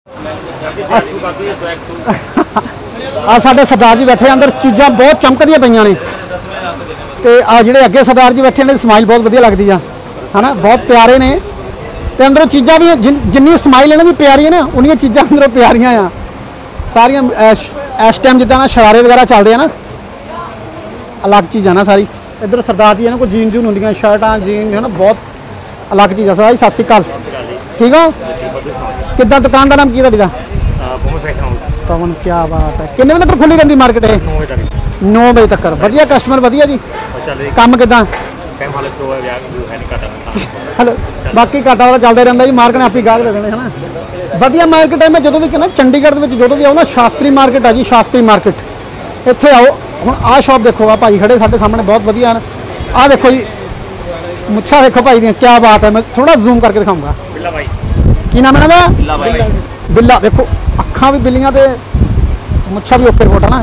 आ साडे सरदार जी बैठे अंदर, चीज़ां बहुत चमकदियां पईयां ने ते आ जिहड़े अगे सरदार जी बैठे ने स्माइल बहुत वधिया लगदी आ, है ना, बहुत प्यारे ने ते अंदरों चीज़ां भी जिन्नी स्माइल इन्हां दी प्यारी है ना उन्नियां चीज़ां अंदरों प्यारियां आ सारियां। इस टाइम जिद्दां ना शरारे वगैरह चलदे आ ना, अलग चीज़ है ना सारी। इधर सरदार जी को जीन जून होंदियां, शर्टां जीन है ना, बहुत अलग चीज़ है। सरदार जी सत श्री अकाल, ठीक हो? किद्दां दुकान का नाम की तुहाडी दा? पवन, क्या बात है। किन्ने बजे तक खुली रहती मार्केट? 9 बजे तक। वधिया कस्टमर वधिया जी, काम किद्दां? हेलो, बाकी घाटा वाला चलता रहता जी, मार्केट ने आप ही गाहक दे देने, है ना। वधिया मार्केट है। मैं जो भी कहना चंडीगढ़ में जो भी आओ ना, शास्त्री मार्केट है जी, शास्त्री मार्केट। इत्थे आओ। हुण आ शॉप देखो, आ भाई खड़े साढ़े सामने बहुत वधिया है। आ देखो जी मुच्छा देखो भाई दी, क्या बात है। मैं थोड़ा जूम करके दिखाऊंगा। की नाम है इन्हां दा? बिल्ला। देखो अखां भी बिल्लियां ते मुच्छा भी ओके रिपोर्ट है ना।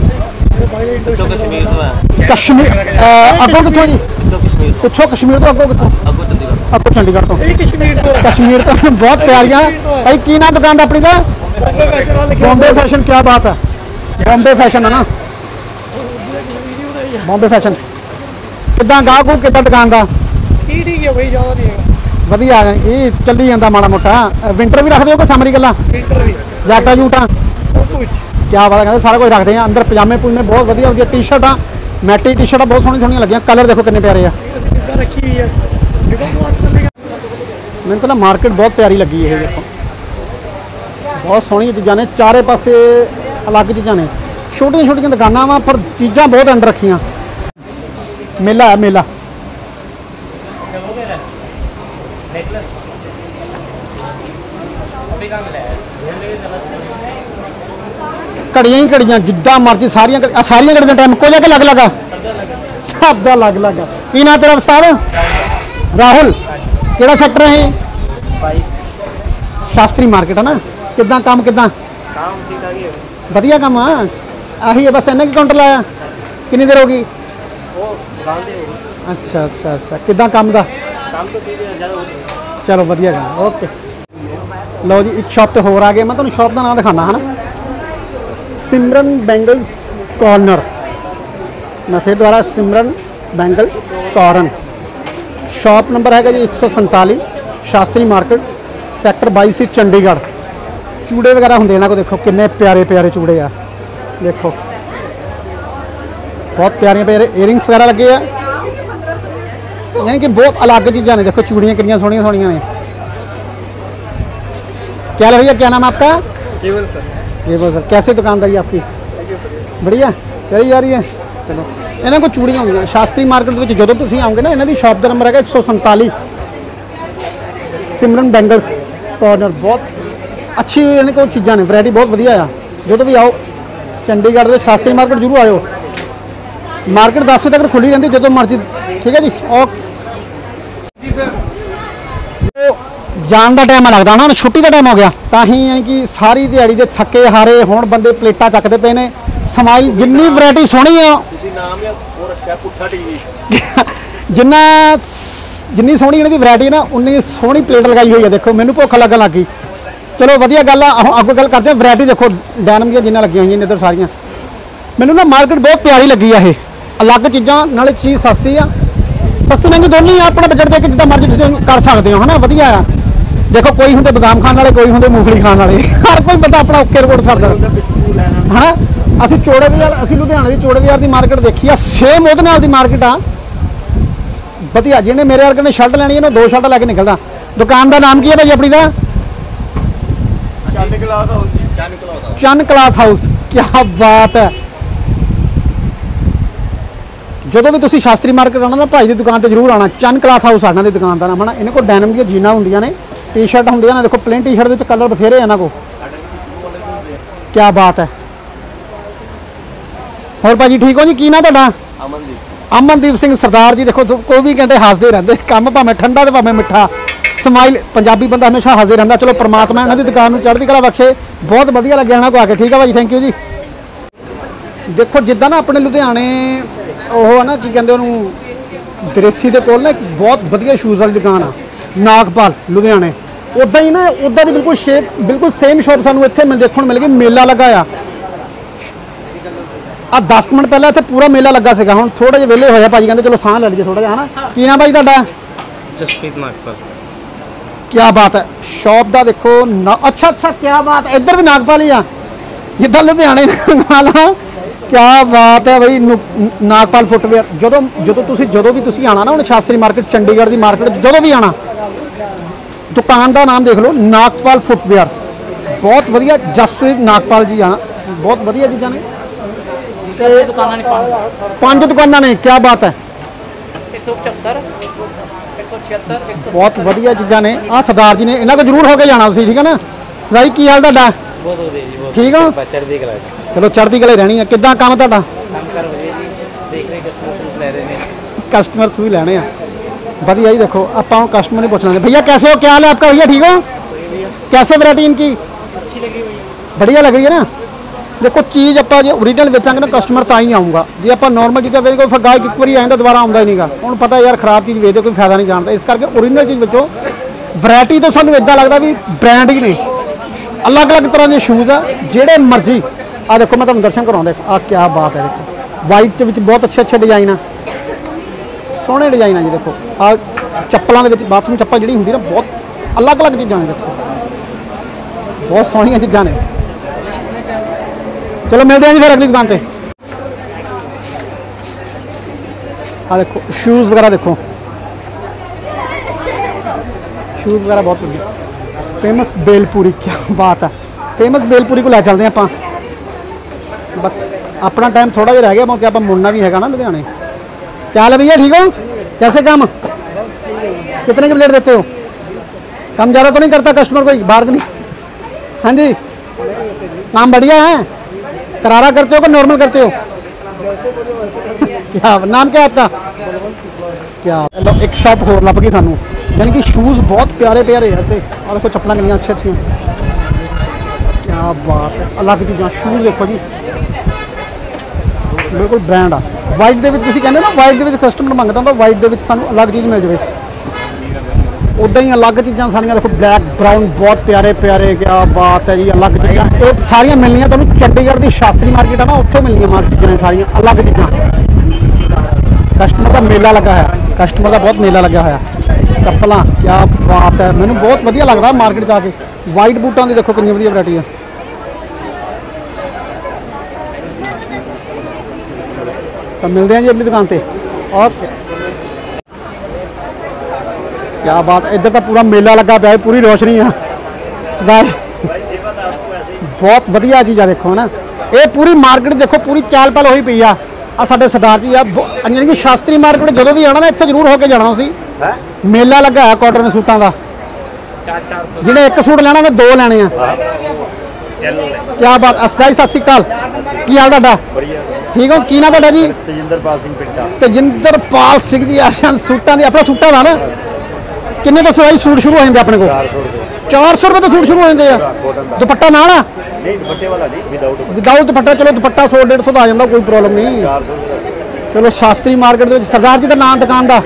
कश्मीर अगों कितों जी? पिछों कश्मीर तो अगों कितों? अगों चंडीगढ़ तो। कश्मीर तो बहुत प्यारियां भाई। की नाम दुकान दा अपनी दा? बॉम्बे फैशन। क्या बात है, बॉम्बे फैशन है ना, बॉम्बे फैशन। किद्दां गाहक किद्दां दुकान दा? ठीक है भाई, ज़्यादा नहीं है, वधिया ये चली जाता माड़ा मोटा। विंटर भी रखते हो कि समरी गल्लां? जैकटा जूटा क्या बात है, कहते सारा कुछ रखते हैं अंदर। पजामे पुजामे बहुत वधिया वधिया, टी शर्टा मैटी टी शर्टा बहुत सोहनी सोहनियां लगियां। कलर देखो कितने प्यारे आ। मैंने तो ना मार्केट बहुत प्यारी लगी है। देखो बहुत सोहनी चीज़ां ने, चारे पासे अलग चीज़ां ने, छोटियां छोटियां दुकानां वा पर चीज़ां बहुत अंडर रखियां। मेला है मेला। घड़ियां ही घड़ियां जिद्दां मर्जी सारियां सारियां घड़ियां टाइम को जाके लग लगा सब का लग लगा। की ना तेरा उस्ताद? राहुल। केड़ा सैक्टर है? 22 शास्त्री मार्केट है ना। किद्दां काम किद्दां? वधिया काम आ। आही है बस, इन्ने की काउंटर लाया? कितनी देर होगी? अच्छा अच्छा अच्छा। किद्दां काम दा? चलो वधिया काम, ओके। लो जी एक शॉप तो होर आ गए। मैं तुहानूं शॉप का नाम दिखाना है ना, सिमरन बैंगल्स कॉर्नर। मैं फिर दोबारा Simran bangle corner. Shop number है जी 147 शास्त्री मार्केट, सैक्टर 22 चंडीगढ़। चूड़े वगैरह होंगे इन्होंने को, देखो किन्ने प्यारे प्यारे चूड़े आ। देखो बहुत प्यारे प्यारे ईयरिंग्स वगैरह लगे आ, यानी कि बहुत अलग चीज़ां ने। देखो चूड़ियाँ कितनी सोहनियां सोहनियां ने। क्या है भैया, क्या नाम है आपका? केवल सर। केवल सर। कैसे दुकानदारी आपकी? बढ़िया चली जा रही है। चलो इन्होंने को चूड़ियाँ होंगी शास्त्री मार्केट में जो तुम आओगे ना, इन्हों की शॉप का नंबर है 147 सिमरन बैंगल्स कॉर्नर। बहुत अच्छी इन्होंने को चीज़ां ने, वैरायटी बहुत वधिया आ। जो भी आओ चंडीगढ़ में शास्त्री मार्केट जरूर आयो। मार्केट 10 बजे तक खुली रहती, जो मर्जी। ठीक है जी, ओके। जान का टाइम लगता ना, छुट्टी का टाइम हो गया, ताही यानी कि सारी दिहाड़ी के थके हारे हुण बंदे प्लेटा चकते पे ने। समाई जिन्नी वैरायटी सोहनी आ, जिन्ना जिन्नी सोहनी इन्हां दी वैरायटी ना, उन्नी सोहनी प्लेट लगाई हुई है। देखो मैनू भुख लगन लग गई। चलो वधिया गल आ। अगों गल करते हैं वैरायटी। देखो डैनम दी जिन्ना लगियां हुई इधर सारियां। मैनू ना मार्केट बहुत प्यारी लगी है। अलग चीज़ां, नाले चीज़ सस्ती आ, सस्ती महंगी दोनों ही अपना बजट देख के जिद्दां मर्जी तुसीं कर सकते हो, है ना। वधिया आ। देखो कोई होंगे बादाम खाने वाले, कोई होंगे मूंगफली खाने वाले, हर कोई बंदा अपना ओके रिपोर्ट करता है ना। असीं चौड़े बाजार, असीं लुधियाने की चौड़े बाजार की मार्केट देखी आ, सेम ਉਹਦੇ ਨਾਲ ਦੀ मार्केट आ वधिया। जिन्हें मेरे वर्गे ने शर्ट लैनी है ना, 2 शर्ट लैके निकलता। दुकान का नाम की है भाई अपनी दा? चन क्लॉथ हाउस। क्या बात है। जो भी तुम शास्त्री मार्केट आना ना, भाई की दुकान पर जरूर आना। चन क्लॉथ हाउस आना की दुकान का नाम है ना। इन्होंने को डैनम दी जीना होंदियां ने, टी शर्ट होंदियां ने। देखो प्लेन टी शर्ट के कलर बथेरे इन्हों को। क्या बात है। और भाजी ठीक हो जी? की ना तुहाडा? अमनदीप सिंह सरदार जी। देखो 24 घंटे हसते रहते, काम भावें ठंडा तो भावें मिठा, समाइल। पंजाबी बंदा हमेशा हसते रहता। चलो परमात्मा इन्हों की दुकान में चढ़ती कला बख्शे। बहुत वधिया लगे इन्हों को आके। ठीक है भाजी, थैंक यू जी। देखो जिदा ना अपने लुधियाने वो है ना, की कहते उन्होंने दरेसी के कोल ना बहुत वधिया शूज़ वाली दुकान आ, नागपाल लुधियाने। उदा ही ना उदा की बिल्कुल शेप बिल्कुल सेम शॉप सानू इत्थे देखने मिल गई। मेला लगा आ 10 मिनट पहले इत्थे पूरा मेला लगा सीगा। हुण थोड़ा जिहा वेले होया भाजी कहंदे चलो साह ले लीजिए थोड़ा जिहा है ना। की नाम भाई तुहाडा? जसप्रीत नागपाल। क्या बात है शॉप का देखो ना। अच्छा अच्छा क्या बात है इधर भी नागपाल ही आ जिदा लुधियाने नाल। क्या बात है भाई नागपाल फुटवेयर। जो भी आना ना हुण शास्त्री मार्केट चंडीगढ़ की मार्केट जो भी आना दुकान का नाम देख लो नागपाल फुटवेयर। बहुत वधिया जसप्रीत नागपाल जी आना बहुत वधिया चीज़ां ने। 5 दुकानां ने क्या बात है। 175 बहुत वधिया चीज़ां ने। आ सरदार जी ने इन्हां को जरूर होके जाना तुसीं ठीक है ना। सरदार जी की हाल तुहाडा? बहुत वधिया जी बहुत ठीक हो चढ़दी कला चलो चढ़ती कले रहनी है। किद्दां काम तुहाडा? काम कर वधिया जी देख रहे कस्टमर ले रहे हैं कस्टमर्स भी लेने हैं बढ़िया ही। देखो आप कस्टमर ही पूछ लेंगे भैया कैसे हो क्या हाल है आपका भैया ठीक हो? कैसे वैरायटी इनकी? अच्छी लगी हुई बढ़िया लग रही है ना। देखो चीज़ आप जो ओरिजिनल बेचांगे ना कस्टमर तो ही आऊँगा जी। आप नॉर्मल चीज़ें बेच कोई गाहक एक बार आंदा दोबारा आता ही नहीं गा। हूँ पता यार खराब चीज़ बेचते कोई फायदा नहीं जानता। इस करके ओरिजिनल चीज़ बेचो। वैरायटी तो सानू इदा लगता भी ब्रांड ही ने। अलग अलग तरह के शूज़ आ जेड़े मर्जी आ देखो मैं तुहानू दर्शन कराऊँ। देखो आ क्या बात है। देखो वाइट के बहुत अच्छे अच्छे डिजाइन आ सोहने डिजाइन आ जी। देखो आ चप्पलों के बाथरूम चप्पल जी होंगी ना बहुत अलग अलग चीज़ां ने। देखो बहुत सोहनिया चीज़ां ने। चलो मिलते हैं जी फिर अगली दुकान पे। आ देखो शूज़ वगैरह देखो शूज़ वगैरह बहुत बढ़िया। फेमस बेलपूरी क्या बात है। फेमस बेलपूरी को लै चलते हैं आप। अपना टाइम थोड़ा जिहा रह गया क्योंकि आप मुड़ना भी है ना लुधियाने। क्या हाल है भैया ठीक हो? कैसे काम कितने की प्लेट देते हो? कम ज़्यादा तो नहीं करता कस्टमर कोई बार्गेनिंग? हाँ जी काम बढ़िया है। करारा करते हो कि नॉर्मल करते हो? क्या नाम क्या है आपका? क्या एक शॉप होर लभ गई सानू यानी कि शूज़ बहुत प्यारे प्यारे है। और देखो चप्पलें कितनी अच्छी अच्छी क्या बात है। अलग चीज़ां शूज़ देखो जी बिल्कुल ब्रांड आ। वाइट दे विच तुसीं कहंदे ना वाइट दे विच कस्टमर मंगदा हुंदा वाइट दे विच सानू अलग चीज़ मिल जाए। उदा ही अलग चीज़ां सारियां देखो ब्लैक ब्राउन बहुत प्यारे प्यारे। क्या बात है जी अलग चीज़ां ये सारियां मिलनियां तुहानू चंडीगढ़ की शास्त्री मार्केट है ना उत्थे मिलनियां मार्केट सारियां अलग चीज़ां। कस्टमर का मेला लगा है कस्टमर का बहुत मेला लगा है। चप्पल क्या बात है मैनू बहुत वधिया लगता मार्केट जाके। वाइट बूटां की देखो कितनी वधिया वैरायटी है। तो मिलते हैं जी अपनी दुकान पर। ओके क्या बात इधर तो पूरा मेला लगा पाया पूरी रोशनी है। सरदार बहुत वधिया चीज़ है देखो ना। ये पूरी मार्केट देखो पूरी चाल पल हुई पई आ। साडे सरदार जी आ यानी कि शास्त्री मार्केट जो भी आना ना इत्थे जरूर होके जाना सी। मेला लगा है कॉटन सूटां का। जिन्हें एक सूट लेना उन्हें 2 लेने। क्या बात सरदार जी सत श्री अकाल की हाल तुहाडा? ठीक हो की ना तुहाडा जी? तेजिंदरपाल सिंह जी आशन सूटां दी अपना सूटां दा ना किन्ने तो सिलाई सूट शुरू हो जाते अपने को? 400 रुपये तो सूट शुरू हो जाते हैं। दुपट्टा नाल आ विदाउट दुपट्टा चलो दुपट्टा 100-150 आ जाता कोई प्रॉब्लम नहीं। चलो शास्त्री मार्केट के सरदार जी का नाम दुकान का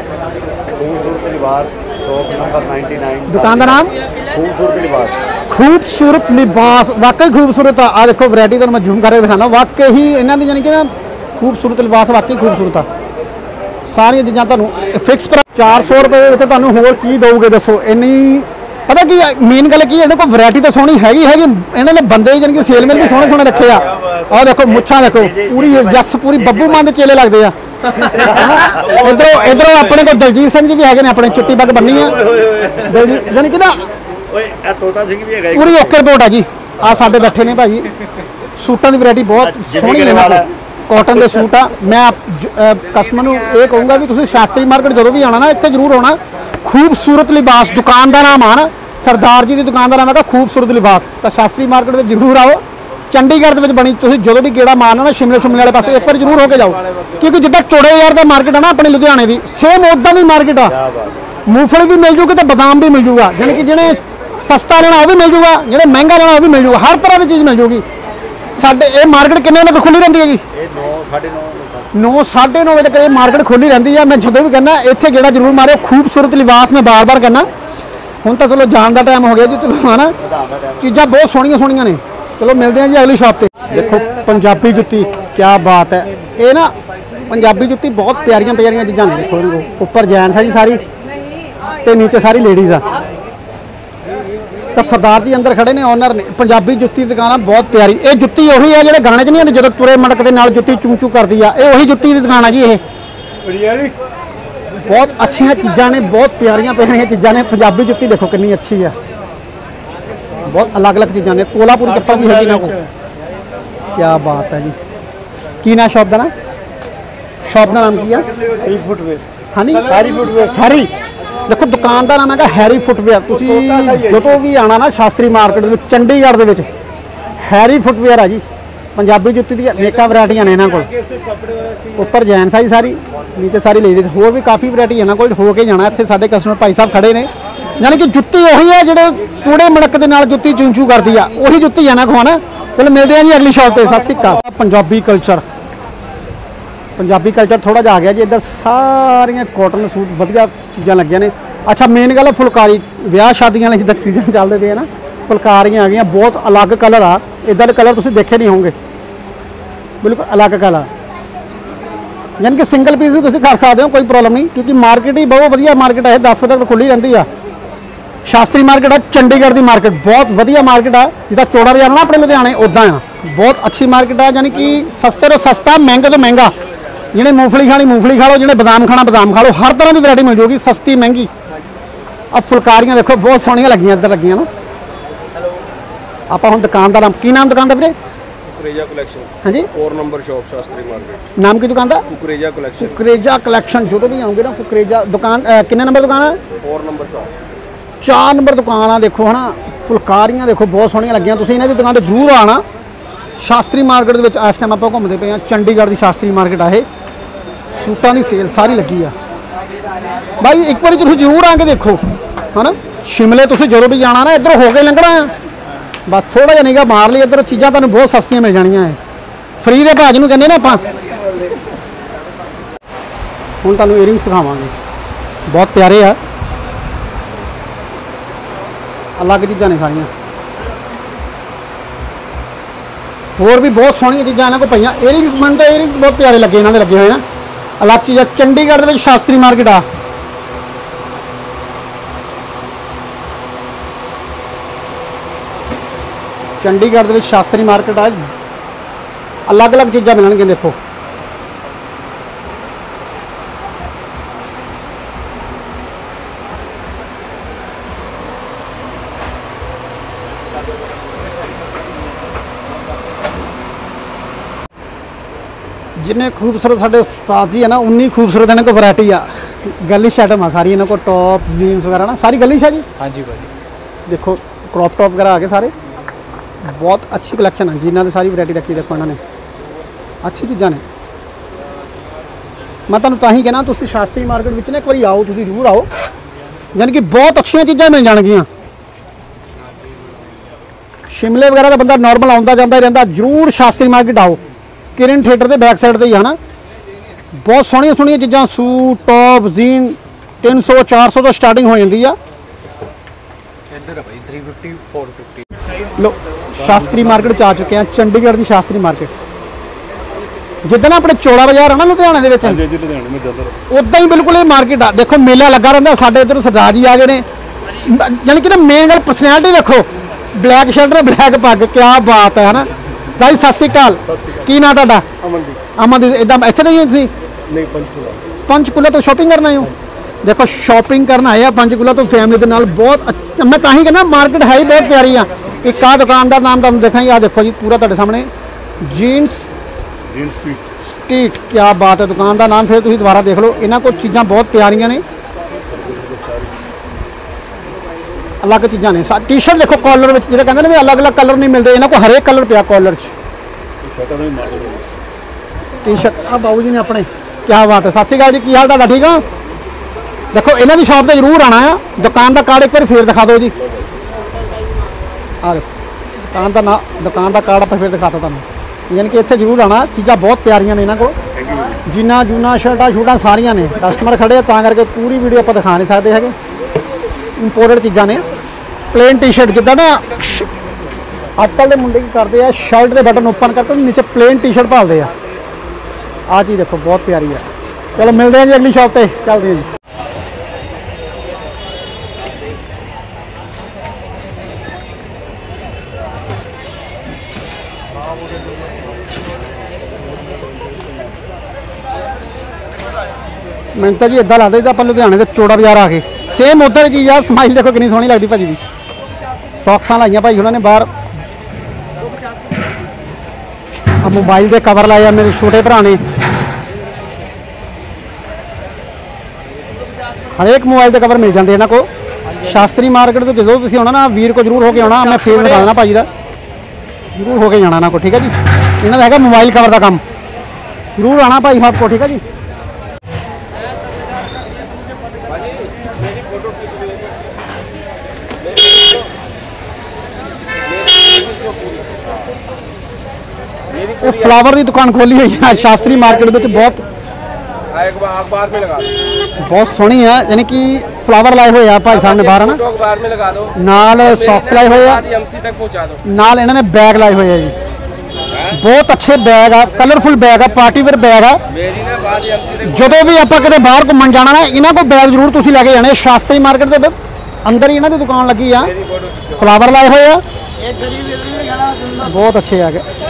दुकान का नाम खूबसूरत लिबास। वाकई खूबसूरत आ देखो वैरायटी तो मैं जूम करके दिखाना वाकई ही इन्हों की यानी कि ना खूबसूरत लिबास वाकई खूबसूरत आ। सारिया चीज़ां तुहानू फिक्स पर 400 रुपये तुहानू होर की दोगे दसो इन्नी। पता की मेन गल की इन्होंने को वैरायटी तो सोहनी हैगी इन्होंने बंदे यानी कि सेलमैन भी सोहने सोहने रखे आ। और देखो मुच्छां देखो पूरी जस पूरी बब्बू मान के चेले लगते हैं। इधरों इधरों अपने को दलजीत सिंह जी भी है अपने चिट्टी पग बन्नी है यानी कि ना पूरी ओके रिपोर्ट है जी। आ साडे बैठे ने भाई सूटां की वैरायटी बहुत सोहनी है कॉटन के सूट आ। मैं कस्टमर को ये कहूँगा भी तुसीं शास्त्री मार्केट जो भी आना ना इत्थे जरूर आना। खूबसूरत लिबास दुकान का नाम आ ना सरदार जी की दुकान का नाम है खूबसूरत लिबास। तो शास्त्री मार्केट में जरूर आओ चंडीगढ़ के बनी तुसीं जो भी गेड़ा मारना ना शिमले शुमले वाले पास एक बार जरूर होके जाओ क्योंकि जिद्दां चौड़े यार का मार्केट है ना अपने लुधियाने की सेम उदा की मार्केट आ। मूंगफली भी मिल जूगी तो बादाम भी मिल जूगा यानी कि जिन्हें सस्ता लेना वो भी मिल जूगा जिन्हें महंगा लेना वो भी मिल जूगा हर तरह की चीज़ मिल जूगी। साडे ये मार्केट कितने बजे तक खुली रहती है जी? 9 साढ़े 9 बजे तक ये मार्केट खुली रहती है। मैं जो भी कहना इत्थे गेड़ा जरूर मारो खूबसूरत लिबास मैं बार बार कहना ਹੁਣ ਤਾਂ ਚਲੋ ਜਾਣ ਦਾ ਟਾਈਮ ਹੋ ਗਿਆ ਜੀ, ਚਲੋ ਹੈ ਨਾ। ਚੀਜ਼ਾਂ ਬਹੁਤ ਸੋਹਣੀਆਂ ਸੋਹਣੀਆਂ ਨੇ। ਚਲੋ ਮਿਲਦੇ ਹਾਂ ਜੀ ਅਗਲੀ ਸ਼ਾਪ ਤੇ। ਦੇਖੋ ਪੰਜਾਬੀ ਜੁੱਤੀ, ਕੀ ਬਾਤ ਹੈ। ਇਹ ਨਾ ਪੰਜਾਬੀ ਜੁੱਤੀ ਬਹੁਤ ਪਿਆਰੀਆਂ ਪਿਆਰੀਆਂ ਚੀਜ਼ਾਂ ਨੇ। ਦੇਖੋ ਉੱਪਰ ਜੈਂਟਸ ਹੈ ਜੀ ਸਾਰੀ, ਤੇ ਨੀਚੇ ਸਾਰੀ ਲੇਡੀਜ਼ ਆ। ਤਾਂ ਸਰਦਾਰ ਜੀ ਅੰਦਰ ਖੜੇ ਨੇ, ਓਨਰ ਨੇ। ਪੰਜਾਬੀ ਜੁੱਤੀ ਦੀ ਦੁਕਾਨ ਆ, ਬਹੁਤ ਪਿਆਰੀ। ਇਹ ਜੁੱਤੀ ਉਹੀ ਹੈ ਜਿਹੜੇ ਗਾਣੇ 'ਚ ਨਹੀਂ ਆਉਂਦੀ, ਜਦੋਂ ਤੁਰੇ ਮੜਕ ਦੇ ਨਾਲ ਜੁੱਤੀ ਚੂੰ ਚੂੰ ਕਰਦੀ ਆ, ਇਹ ਉਹੀ ਜੁੱਤੀ ਦੀ ਦੁਕਾਨ ਆ ਜੀ। ਇਹ ਬਹੁਤ ਅੱਛੀਆਂ ਚੀਜ਼ਾਂ ਨੇ, ਬਹੁਤ ਪਿਆਰੀਆਂ ਪਿਆਰੀਆਂ ਚੀਜ਼ਾਂ ਨੇ। ਪੰਜਾਬੀ ਜੁੱਤੀ ਦੇਖੋ ਕਿੰਨੀ ਅੱਛੀ ਆ, ਬਹੁਤ ਅਲੱਗ-ਅਲੱਗ ਚੀਜ਼ਾਂ ਨੇ। ਕੋਲਾਪੁਰੀ ਚੱਪਲ ਵੀ ਹੈਗੀ ਨਾ ਕੋ। ਕੀ ਬਾਤ ਹੈ ਜੀ। ਕੀ ਨਾ ਸ਼ਾਪ ਦਾ ਨਾ, ਸ਼ਾਪ ਦਾ ਨਾਮ ਕੀ ਆ? Harry footwear. ਹਾਂਜੀ, ਹੈਰੀ ਫੁੱਟਵੇਅਰ। ਹੈਰੀ, ਦੇਖੋ ਦੁਕਾਨ ਦਾ ਨਾਮ ਹੈਗਾ ਹੈਰੀ ਫੁੱਟਵੇਅਰ। ਤੁਸੀਂ ਜਦੋਂ ਵੀ ਆਣਾ ਨਾ ਸ਼ਾਸਤਰੀ ਮਾਰਕੀਟ ਦੇ ਵਿੱਚ, ਚੰਡੀਗੜ੍ਹ ਦੇ ਵਿੱਚ, ਹੈਰੀ ਫੁੱਟਵੇਅਰ ਆ ਜੀ। ਪੰਜਾਬੀ ਜੁੱਤੀ ਦੀਆਂ ਅਨੇਕਾਂ ਵੈਰਾਈਟੀਆਂ ਨੇ ਇਹਨਾਂ ਕੋਲ। ਉੱਪਰ ਜੈਂਟਸ ਆ ਜੀ ਸਾਰੀ, ਨੀਚੇ ਸਾਰੀ ਲੇਡੀਜ਼। ਹੋਰ ਵੀ ਕਾਫੀ ਵੈਰਾਈਟੀ ਇਹਨਾਂ ਕੋਲ। ਹੋ ਕੇ ਜਾਣਾ ਇੱਥੇ, ਸਾਡੇ ਕਸਟਮਰ ਭਾਈ ਸਾਹਿਬ ਖੜੇ ਨੇ। ਯਾਨੀ ਕਿ ਜੁੱਤੀ ਉਹੀ ਹੈ ਜਿਹੜੇ ਕੂੜੇ ਮੜਕ ਦੇ ਨਾਲ ਜੁੱਤੀ ਚੂੰ ਕਰਦੀ ਆ, ਉਹੀ ਜੁੱਤੀ ਆ ਨਾ ਖਵਾਣਾ। ਚਲੋ ਮਿਲਦੇ ਆ ਜੀ ਅਗਲੀ ਸ਼ਾਪ ਤੇ। ਸਤਿ ਸ਼੍ਰੀ ਅਕਾਲ। ਪੰਜਾਬੀ ਕਲਚਰ, ਪੰਜਾਬੀ ਕਲਚਰ ਥੋੜਾ ਜਿਹਾ ਆ ਗਿਆ ਜੀ ਇੱਧਰ। ਸਾਰੀਆਂ ਕਾਟਨ ਸੂਟ ਵਧੀਆ ਚੀਜ਼ਾਂ ਲੱਗੀਆਂ ਨੇ। ਅੱਛਾ ਮੇਨ ਗੱਲ ਹੈ ਫੁਲਕਾਰੀ, ਵਿਆਹ ਸ਼ਾਦੀਆਂ ਲਈ ਜਿੱਦਾਂ ਸੀਜ਼ਨ ਚੱਲਦੇ ਪਏ ਨਾ, ਫੁਲਕਾਰੀਆਂ ਆ ਗਈਆਂ। ਬਹੁਤ ਅਲੱਗ ਕਲਰ ਆ, ਇੱਦਾਂ ਦੇ ਕਲਰ ਤੁਸੀਂ ਦੇਖੇ ਨਹੀਂ ਹੋਣਗੇ, ਬਿਲਕੁਲ ਅਲੱਗ ਕਲਰ। ਯਾਨੀ ਕਿ ਸਿੰਗਲ ਪੀਸ ਵੀ ਤੁਸੀਂ ਕਰ ਸਕਦੇ ਹੋ, ਕੋਈ ਪ੍ਰੋਬਲਮ ਨਹੀਂ, ਕਿਉਂਕਿ ਮਾਰਕੀਟ ਹੀ ਬਹੁਤ ਵਧੀਆ ਮਾਰਕੀਟ ਹੈ। 10 ਵਜੇ ਤੱਕ ਖੁੱਲੀ ਰਹਿੰਦੀ ਆ। ਸ਼ਾਸਤਰੀ ਮਾਰਕੀਟ ਆ ਚੰਡੀਗੜ੍ਹ ਦੀ ਮਾਰਕੀਟ, ਬਹੁਤ ਵਧੀਆ ਮਾਰਕੀਟ ਆ। ਜਿੱਦਾਂ ਚੌੜਾ ਬਾਜ਼ਾਰ ਨਾ ਆਪਣੇ ਲੁਧਿਆਣੇ, ਉੱਦਾਂ ਆ। ਬਹੁਤ ਅੱਛੀ ਮਾਰਕੀਟ ਆ, ਯਾਨੀ ਕਿ ਸਸਤੇ ਤੋਂ ਸਸਤਾ, ਮਹਿੰਗੇ ਤੋਂ ਮਹਿੰਗਾ। ਜਿਹਨੇ ਮੂੰਗਫਲੀ ਖਾਣੀ ਮੂੰਗਫਲੀ ਖਾ ਲਓ, ਜਿਹਨੇ ਬਦਾਮ ਖਾਣਾ ਬਦਾਮ ਖਾ ਲਓ। ਹਰ ਤਰ੍ਹਾਂ ਦੀ ਵੈਰਾਈਟੀ ਮਿਲ ਜਾਊਗੀ, ਸਸਤੀ ਮਹਿੰਗੀ। ਆ ਫੁਲਕਾਰੀਆਂ ਦੇਖੋ ਬਹੁਤ ਸੋਹਣੀਆਂ ਲੱਗੀਆਂ ਇੱਧਰ ਲੱਗੀਆਂ ਨਾ। ਆਪਾਂ ਹੁਣ ਦੁਕਾਨ ਦਾ ਨਾਮ, ਕੀ ਨਾਮ ਦੁਕਾਨ ਦਾ ਵੀਰੇ? ਕੁਕਰੇਜਾ ਕਲੈਕਸ਼ਨ। ਹਾਂਜੀ, 4 ਨੰਬਰ ਸ਼ਾਪ ਸ਼ਾਸਤਰੀ ਮਾਰਕੀਟ। ਨਾਮ ਕੀ ਦੁਕਾਨ ਦਾ? ਕੁਕਰੇਜਾ ਕਲੈਕਸ਼ਨ। ਕੁਕਰੇਜਾ ਕਲੈਕਸ਼ਨ। ਜਦੋਂ ਵੀ ਆਉਂਗੇ ਨਾ ਕੁਕਰੇਜਾ ਦੁਕਾਨ, ਕਿੰਨੇ ਨੰਬਰ ਦੁਕਾਨ ਹੈ? 4 ਨੰਬਰ ਸ਼ਾਪ। 4 ਨੰਬਰ ਦੁਕਾਨ ਆ। ਦੇਖੋ ਹਨਾ ਫੁਲਕਾਰੀਆਂ ਦੇਖੋ ਬਹੁਤ ਸੋਹਣੀਆਂ ਲੱਗੀਆਂ। ਤੁਸੀਂ ਇਹਨਾਂ ਦੀ ਦੁਕਾਨ ਤੇ ਜ਼ਰੂਰ ਆਣਾ। ਸ਼ਾਸਤਰੀ ਮਾਰਕੀਟ ਦੇ ਵਿੱਚ ਇਸ ਟਾਈਮ ਆਪਾਂ ਘੁੰਮਦੇ ਪਏ ਹਾਂ। ਚੰਡੀਗੜ੍ਹ ਦੀ ਸ਼ਾਸਤਰੀ ਮਾਰਕੀਟ ਆ ਇਹ। ਸੂਟਾਂ ਦੀ ਸੇਲ ਸਾਰੀ ਲੱਗੀ ਆ ਬਾਈ। ਇੱਕ ਵਾਰੀ ਤੁਸੀਂ ਜ਼ਰੂਰ ਆ ਕੇ ਦੇਖੋ ਹਨਾ। ਸ਼ਿਮਲੇ ਤੁਸੀਂ ਜਦੋਂ ਵੀ ਜਾਣਾ ਨਾ, ਇੱਧਰ ਹੋ ਕੇ ਲੰਘਣਾ ਆ ਬਸ। ਥੋੜਾ ਜਿਹਾ ਨਿਗਾਹ ਮਾਰ ਲਈ ਇੱਧਰ, ਚੀਜ਼ਾਂ ਤੁਹਾਨੂੰ ਬਹੁਤ ਸਸਤੀਆਂ ਮਿਲ ਜਾਣੀਆਂ ਹੈ। ਫ੍ਰੀ ਦੇ ਭਾਜ ਨੂੰ ਕਹਿੰਦੇ ਨਾ ਆਪਾਂ। ਹੁਣ ਤੁਹਾਨੂੰ ਈਅਰਿੰਗਸ ਦਿਖਾਵਾਂਗੇ, ਬਹੁਤ ਪਿਆਰੇ ਆ, ਅਲੱਗ ਚੀਜ਼ਾਂ ਨੇ ਸਾਰੀਆਂ। ਹੋਰ ਵੀ ਬਹੁਤ ਸੋਹਣੀਆਂ ਚੀਜ਼ਾਂ ਇਹਨਾਂ ਕੋਲ ਪਈਆਂ। ਈਅਰਿੰਗਸ ਮੈਨੂੰ ਤਾਂ ਈਅਰਿੰਗਸ ਬਹੁਤ ਪਿਆਰੇ ਲੱਗੇ ਇਹਨਾਂ ਦੇ ਲੱਗੇ ਹੋਏ ਆ। ਅਲੱਗ ਚੀਜ਼ਾਂ ਚੰਡੀਗੜ੍ਹ ਦੇ ਵਿੱਚ ਸ਼ਾਸਤਰੀ ਮਾਰਕੀਟ ਆ। ਚੰਡੀਗੜ੍ਹ ਦੇ ਵਿੱਚ ਸ਼ਾਸਤਰੀ ਮਾਰਕੀਟ ਆ। ਅਲੱਗ-ਅਲੱਗ ਚੀਜ਼ਾਂ ਮਿਲਣਗੀਆਂ ਦੇਖੋ। जिन्ने खूबसूरत साढ़े उस्ताद जी है ना, उन्नी खूबसूरत इन्होंने को वैरायटी आ। गर्लिश आइटम आ सारी इन्होंने को, टॉप जीन्स वगैरह ना सारी गर्लिश है जी। हाँ जी भाई, देखो क्रॉप टॉप वगैरह आ गए सारे। बहुत अच्छी कलैक्शन है जिन्होंने सारी वैरायटी रखी। देखो इन्होंने अच्छी चीज़ा ने। मैं तुहानूं तां ही कहना तुसीं शास्त्री मार्केट विच ना एक बार आओ, तुसीं जरूर आओ। यानी कि बहुत अच्छी चीज़ां मिल जाणगियां। शिमले वगैरह का बंदा नॉर्मल आउंदा जांदा रहिंदा, जरूर शास्त्री मार्केट आओ। किरण थिएटर के बैक साइड से ही है ना। बहुत सोहणियां सोहणियां चीज़ां, सूट टॉप जीन 300 400 तो स्टार्टिंग हो जाती है। इधर है भाई 350 450। लो शास्त्री मार्केट आ चुके हैं, चंडीगढ़ की शास्त्री मार्केट। जिद्दां ना अपने चौड़ा बाजार है ना लुधियाने दे विच, उदां ही बिल्कुल ये मार्केट आ। देखो मेला लगा रहिंदा। साडे इधर सरदार जी आ गए ने। यानी कि ना मेन गल पर्सनैलिटी देखो, ब्लैक शर्ट ब्लैक पग, क्या बात है ना। भाई सत श्री अकाल, की ना तुहाडा? अमनदीप। अमनदीप इदां इत्थे नहीं हो तुसीं? नहीं, पंचकूला। पंचकूला तो शॉपिंग करना आए हो? देखो शॉपिंग करना आए पंचकूला तो फैमिली के नाल। बहुत अच्छा, मैं तां ही कहना मार्केट है ही बहुत प्यारी आ। एक आ दुकान का नाम तुहानूं दिखाई, आ देखो जी पूरा तुहाडे सामने जीन्स स्ट्रीट। क्या बात है, दुकान का नाम फिर तुसीं दोबारा देख लो। इन्हां कोल चीज़ां बहुत प्यारियां ने, अलग चीज़ां ने। टी शर्ट देखो कॉलर में, जिहदे कहंदे ने भी अलग अलग कलर नहीं मिलते, इन्हां कोल हरेक कलर पिया कॉलर च। टी शर्ट आ बाबू जी ने अपने, क्या बात है। सत श्री अकाल जी, की हाल तुहाडा? ठीक हो? देखो इन्हां दी शॉप ते जरूर आना है। दुकान का कार्ड एक बार फिर दिखा दो जी। आ देखो दुकान का कार्ड आप फिर दिखाता तुहानूं। यानी कि इत्थे जरूर आना, चीज़ां बहुत प्यारियां ने इन्हां कोल। जीना जूना शर्टां शूटां सारियां ने। कस्टमर खड़े तां करके पूरी वीडियो आप दिखा नहीं सकते है। ਇੰਪੋਰਟਡ ਚੀਜ਼ਾਂ ਨੇ। प्लेन टी शर्ट जिदा ना अजकल के मुंडे की करते हैं, शर्ट के बटन ओपन करके नीचे प्लेन टी शर्ट भालते हैं। आ चीज़ देखो बहुत प्यारी है। चलो मिलते हैं जी अगली शॉप पे, चलते हैं जी। मैंने तो जी इदा लगता जी आप लुधियाने के चौड़ा बाजार आ गए। सेम उधर चीज़ आ, स्माइल देखो कितनी सोहनी लगती भाजी की। सॉक्सां लाइया भाई उन्होंने बाहर, मोबाइल के कवर लाए मेरे छोटे भरा ने। हरेक मोबाइल के कवर मिल जाते इन्हों को। शास्त्री मार्केट तो जो तुम आना ना वीर को जरूर होके आना, मैं फेस दिखाना भाजी का जरूर होके जाना इन्हों को, ठीक है जी। इन्हों का है मोबाइल कवर का काम, जरूर आना भाई साहब को, ठीक है जी। ये फ्लावर की दुकान खोली हुई है शास्त्री मार्केट में, बहुत अखबार में लगा दो, बहुत सोहनी है। यानी कि फ्लावर लाए हुए हैं भाई साहब ने बाहर, है ना, अखबार में लगा दो, नाल सॉक्स लाए हुए हैं, एमसी तक पहुंचा दो, नाल इन्होंने बैग लाए हुए हैं जी। बहुत अच्छे बैग है, कलरफुल बैग है, पार्टी वेयर बैग है। मेरी ना बात एमसी तक जो भी आप किते बाहर घूमन जाना ना, इन्हों को बैग जरूर तुम लैके जाने। शास्त्री मार्केट के अंदर ही इन्हों की दुकान लगी है, फ्लावर लाए हुए हैं, बहुत अच्छे आ गए।